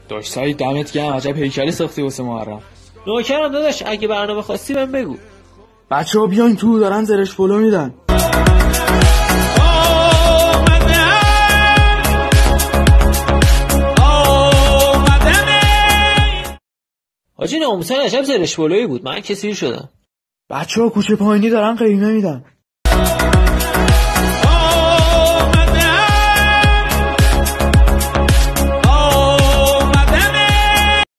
داش سعید دمت گرم، عجب هیکلی ساختی واسه محرم. نوکرم داداش، اگه برنامه خواستی بهم بگو. بچه‌ها بیاین تو، دارن زرش پلو میدن. حاجی ناموسن عجب زرش پلویی بود، من کسی شدم. بچه‌ها کوچه پایینی دارن قیمه میدن.